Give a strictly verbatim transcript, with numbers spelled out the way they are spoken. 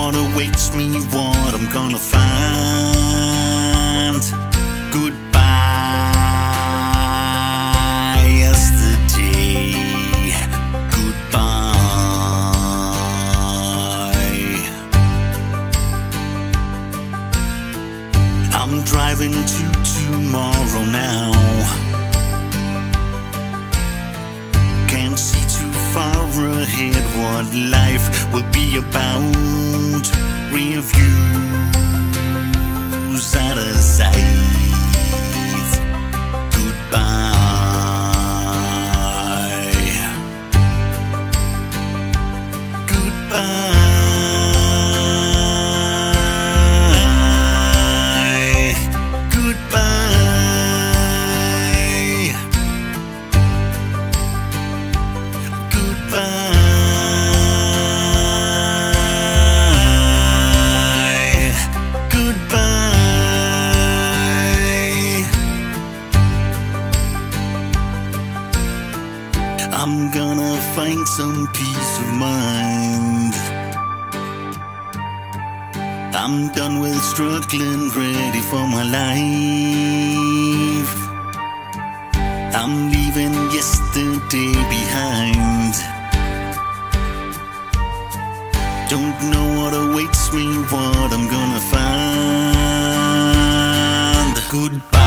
what awaits me, what I'm gonna find. Goodbye, yesterday. Goodbye. I'm driving to tomorrow now. Can't see too far ahead what life will be about. Rear views out of sight. Goodbye. Goodbye. I'm gonna find some peace of mind. I'm done with struggling, ready for my life. I'm leaving yesterday behind. Don't know what awaits me, what I'm gonna find. Goodbye.